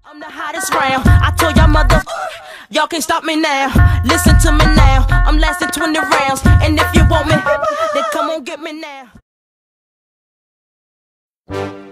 I'm the hottest round. I told y'all y'all can't stop me now. Listen to me now. I'm lasting 20 rounds. And if you want me, then come on get me now.